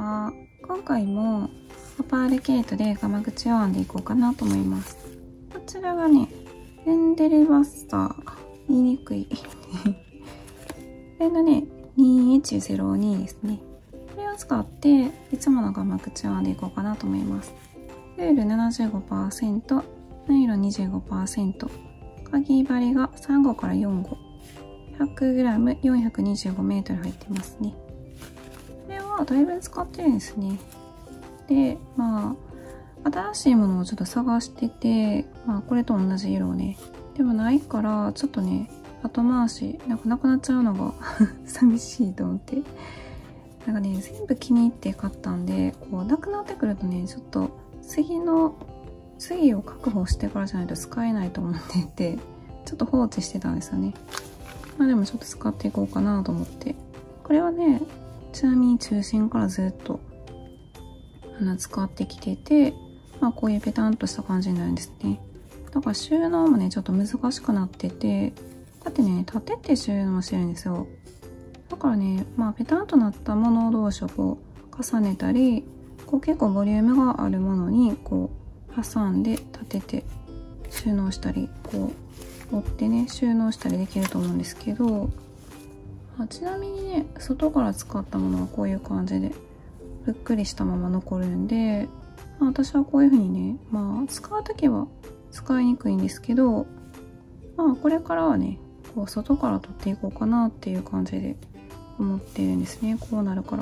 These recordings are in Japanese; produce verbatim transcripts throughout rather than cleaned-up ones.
は。今回もオパール毛糸でガマ口を編んでいこうかなと思います。こちらがね、フェンデルバスター。言いにくい。これがね、にいちゼロにですね。これを使っていつものガマ口を編んでいこうかなと思います。ウール ななじゅうごパーセント、ナイロン にじゅうごパーセント、かぎ針がさん号からよん号、ひゃくグラム、よんひゃくにじゅうごメートル入ってますね。これはだいぶ使ってるんですね。で、まあ、新しいものをちょっと探してて、まあ、これと同じ色をね、でもないから、ちょっとね、後回し、なんかなくなっちゃうのが寂しいと思って。なんかね、全部気に入って買ったんで、こう、なくなってくるとね、ちょっと、次の、次を確保してからじゃないと使えないと思っていて、ちょっと放置してたんですよね。まあでもちょっと使っていこうかなと思って。これはね、ちなみに中心からずっと、あの、使ってきてて、まあこういうペタンとした感じになるんですね。だから収納もね、ちょっと難しくなってて、こうやってね、立てて収納してるんですよ。だからね、まあペタンとなったもの同士をこう重ねたり、こう結構ボリュームがあるものにこう挟んで立てて収納したり、こう折ってね、収納したりできると思うんですけど、あ、ちなみにね、外から使ったものはこういう感じでぷっくりしたまま残るんで、まあ、私はこういう風にね、まあ使うときは使いにくいんですけど、まあこれからはね、こう外から取っていこうかなっていう感じで思ってるんですね。こうなるから。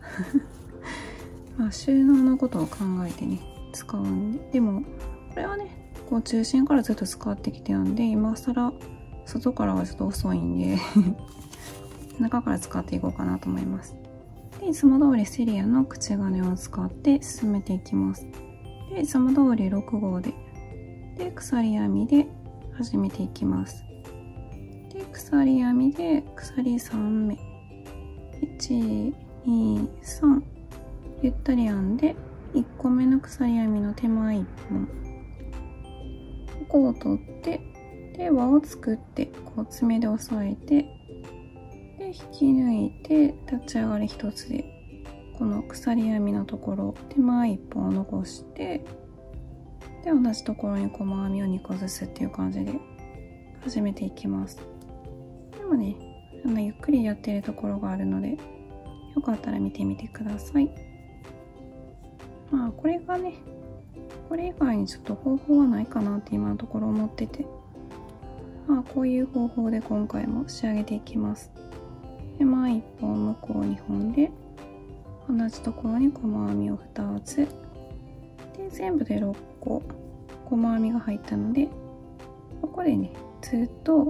まあ収納のことを考えてね、使うんで。でも、これはね、こう中心からずっと使ってきてたんで、今更外からはちょっと遅いんで、中から使っていこうかなと思います。で、いつも通りセリアの口金を使って進めていきます。で、いつも通りろく号で、で、鎖編みで始めていきます。で、鎖編みで鎖さん目。いち、に、さん。ゆったり編んで、いっこめの鎖編みの手前いっぽん。ここを取って、で、輪を作って、こう爪で押さえて、で、引き抜いて、立ち上がり一つで、この鎖編みのところ、手前いっぽんを残して、で、同じところに細編みをにこずつっていう感じで始めていきます。でもね、あのゆっくりやってるところがあるので、よかったら見てみてください。まあ、これがね、これ以外にちょっと方法はないかなって今のところ思ってて、まあ、こういう方法で今回も仕上げていきます。手前いっぽん、向こうにほんで、同じところに細編みをふたつ。で、全部でろっこ、細編みが入ったので、ここでね、ずっと、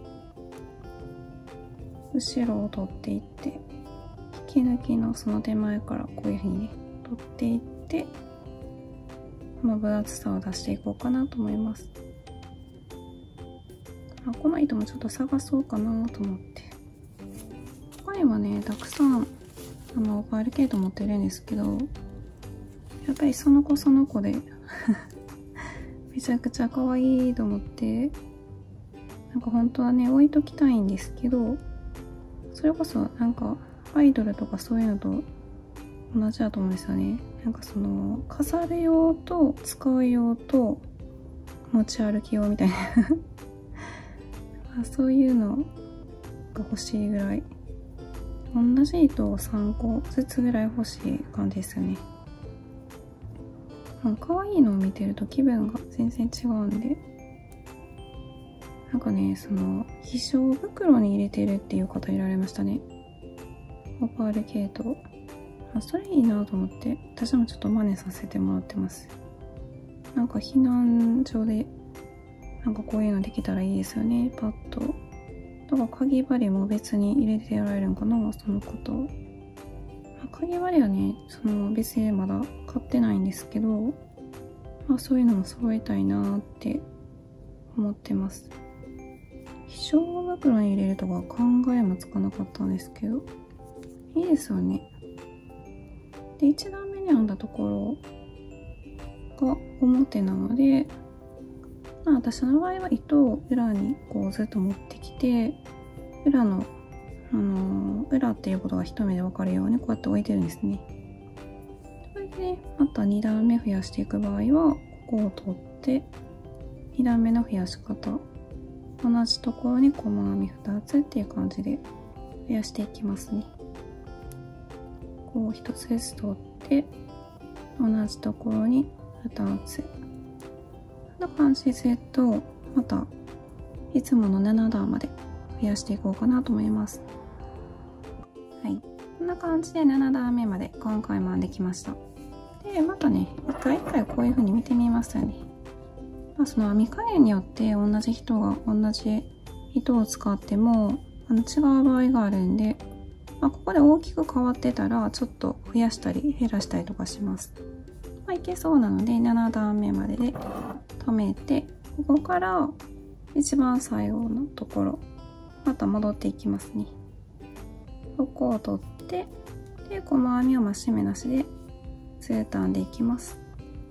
後ろを取っていって、引き抜きのその手前からこういう風にね、取っていって、この分厚さを出していこうかなと思います。あ、この糸もちょっと探そうかなと思って。他にもね、たくさん、あの、パール毛糸持ってるんですけど、やっぱりその子その子でめちゃくちゃ可愛いと思って、なんか本当はね、置いときたいんですけど、それこそなんかアイドルとかそういうのと同じだと思うんですよね。なんかその飾る用と使う用と持ち歩き用みたいなそういうのが欲しいぐらい、同じ糸をさんこずつぐらい欲しい感じですよね。可愛いのを見てると気分が全然違うんで、なんかね、その飛翔袋に入れてるっていう方いられましたね。オパール毛糸。あ、それいいなと思って、私もちょっと真似させてもらってます。なんか避難所で、なんかこういうのできたらいいですよね、パッと。だからかぎ針も別に入れてやられるんかな、そのこと。かぎ針はね、その別にまだ買ってないんですけど、まあそういうのも揃えたいなって思ってます。飛翔袋に入れるとか考えもつかなかったんですけど、いいですよね。で、いち段目に編んだところが表なので、まあ私の場合は糸を裏にこうずっと持ってきて、裏の、あのー、裏っていうことが一目でわかるようにこうやって置いてるんですね。 で、またに段目増やしていく場合は、ここを取って、に段目の増やし方。同じところに細編みふたつっていう感じで増やしていきますね。こうひとつずつ取って、同じところにふたつ。こんな感じでずっと、また、いつものなな段まで増やしていこうかなと思います。はい。こんな感じでなな段目まで今回も編んできました。で、またね、一回一回こういう風に見てみますよね。まあ、その編み加減によって同じ人が同じ糸を使ってもあの違う場合があるんで、まあ、ここで大きく変わってたらちょっと増やしたり減らしたりとかします。まあ、いけそうなのでなな段目までで止めて、ここから一番最後のところまた戻っていきますね。ここを取ってで細編みを増し目なしでずっと編んでいきます。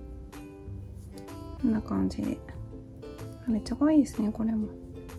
こんな感じでめっちゃ可愛いですね、これも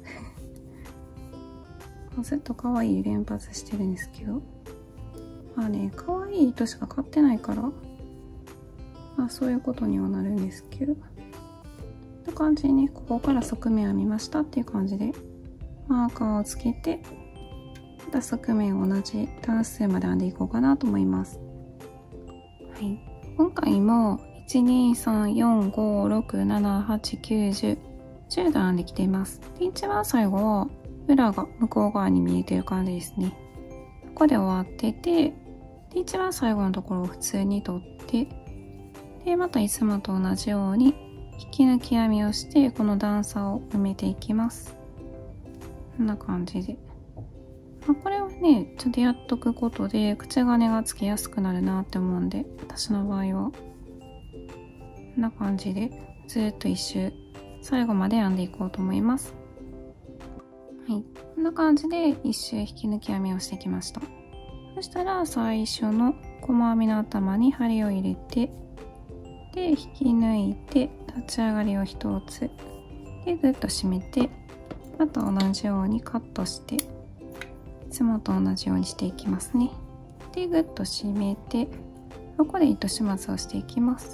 ずっと可愛い連発してるんですけど、まあね、可愛い糸しか買ってないから、まあそういうことにはなるんですけど、こんな感じでね、ここから側面編みましたっていう感じでマーカーをつけて、また側面を同じ段数まで編んでいこうかなと思います。はい、今回もいち、に、さん、よん、ご、ろく、なな、はち、きゅう、じゅう、じゅう段編んできています。で、一番最後は裏が向こう側に見えてる感じですね。ここで終わってて、で、一番最後のところを普通に取って、で、またいつもと同じように引き抜き編みをして、この段差を埋めていきます。こんな感じで。まあ、これはね、ちょっとやっとくことで口金がつきやすくなるなって思うんで、私の場合は。こんな感じでずっと一周最後まで編んでいこうと思います。はい、こんな感じで一周引き抜き編みをしてきました。そしたら最初の細編みの頭に針を入れて、で引き抜いて立ち上がりを一つでぐっと締めて、また同じようにカットしていつもと同じようにしていきますね。でぐっと締めて、ここで糸始末をしていきます。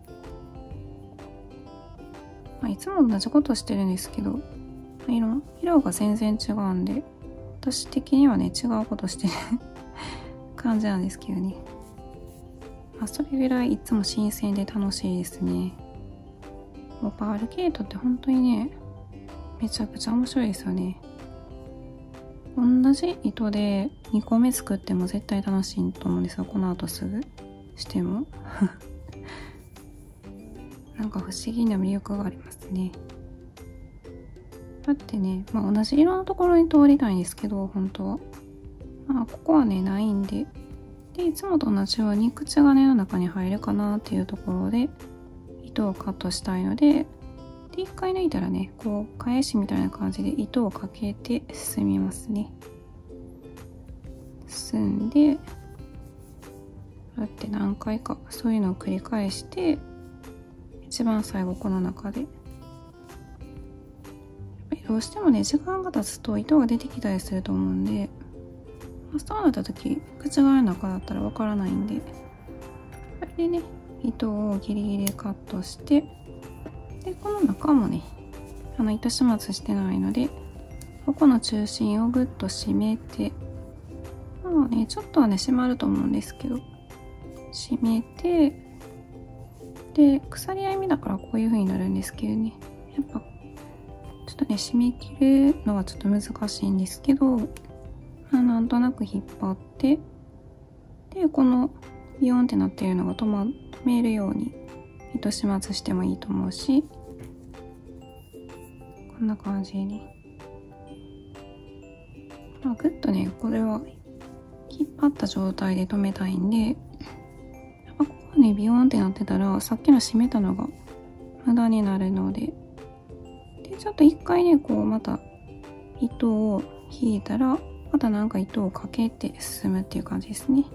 まあ、いつも同じことしてるんですけど、色色が全然違うんで、私的にはね違うことしてる感じなんですけどね。まあ、それぐらいいつも新鮮で楽しいですね。もうパール毛糸って本当にねめちゃくちゃ面白いですよね。同じ糸でにこめ作っても絶対楽しいと思うんですよ、この後すぐしてもなんか不思議な魅力がありますね。だってね、まあ、同じ色のところに通りたいんですけど、本当はまあここはねないんで、でいつもと同じように口金の中に入るかなっていうところで糸をカットしたいので、で一回抜いたらね、こう返しみたいな感じで糸をかけて進みますね。進んで、こうやって何回かそういうのを繰り返して、一番最後この中でどうしてもね時間が経つと糸が出てきたりすると思うんで、そうなった時口金の中だったらわからないんで、これでね糸をギリギリでカットして、でこの中もねあの糸始末してないので、ここの中心をぐっと締めて、まあねちょっとはね締まると思うんですけど、締めて、で鎖編みだからこういう風になるんですけどね、やっぱちょっとね締め切るのはちょっと難しいんですけど、まあ、なんとなく引っ張って、でこのビヨンってなってるのが止ま止めるように糸始末してもいいと思うし、こんな感じに、まあ、ぐっとねこれは引っ張った状態で止めたいんで、ここねビヨンってなってたらさっきの締めたのが無駄になるので、でちょっと一回ねこうまた糸を引いたらまたなんか糸をかけて進むっていう感じですね。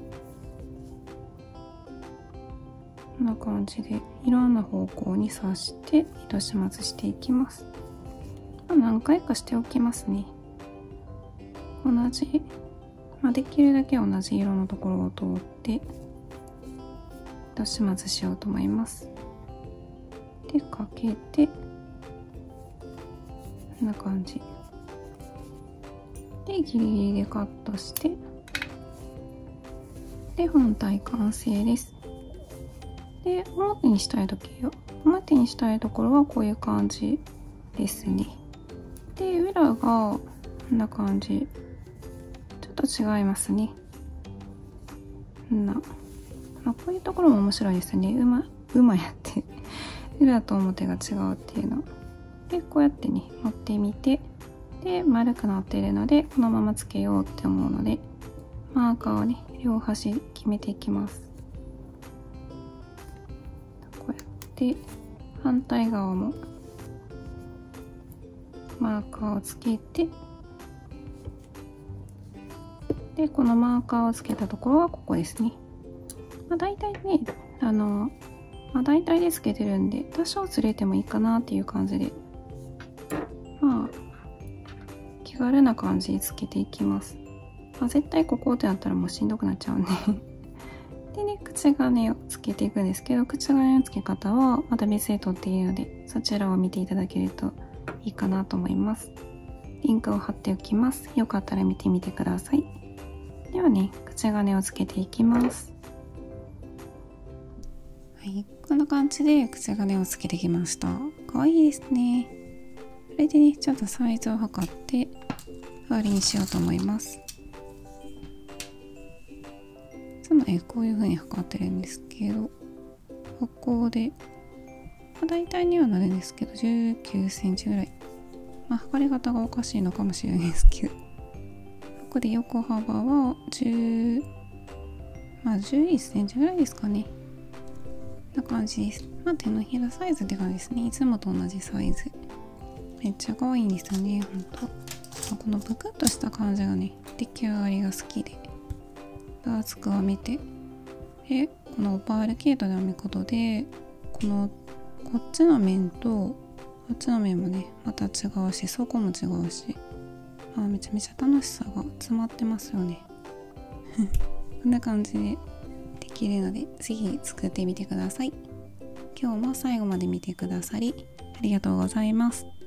こんな感じでいろんな方向に刺して糸始末していきます。まあ、何回かしておきますね。同じ、まあ、できるだけ同じ色のところを通って、 糸始末しようと思います。でかけてこんな感じでギリギリでカットしてで本体完成です。で表にしたい時よ表にしたいところはこういう感じですね。で裏がこんな感じちょっと違いますね。こんな、まあ、こういうところも面白いですね。馬馬やって裏と表が違うっていうのでこうやってね持ってみてで丸くなっているのでこのままつけようって思うのでマーカーをね両端決めていきます。こうやって反対側もマーカーをつけてでこのマーカーをつけたところはここですね。まあ、大体ねあの、まあ、大体でつけてるんで多少ずれてもいいかなっていう感じでまあ気軽な感じでつけていきます。まあ、絶対ここってなったらもうしんどくなっちゃうんででね口金をつけていくんですけど口金のつけ方はまた別で撮っているのでそちらを見ていただけるといいかなと思います。リンクを貼っておきます。よかったら見てみてください。ではね口金をつけていきます。はい、こんな感じで口金をつけてきました。かわいいですね。これでねちょっとサイズを測って終わりにしようと思います。いつもねこういう風に測ってるんですけどここで、まあ、大体にはなるんですけどじゅうきゅうセンチぐらい、まあ、測り方がおかしいのかもしれないですけどここで横幅はじゅうまあじゅういっセンチぐらいですかね。こんな感じです。まあ手のひらサイズって感じですね。いつもと同じサイズ。めっちゃ可愛いんですよね、ほんと。このブクッとした感じがね、出来上がりが好きで。ダーツクを編めて。で、このオパール毛糸で編むことで、この、こっちの面と、こっちの面もね、また違うし、そこも違うし。あ、めちゃめちゃ楽しさが詰まってますよね。こんな感じでできるので、ぜひ作ってみてください。今日も最後まで見てくださり、ありがとうございます。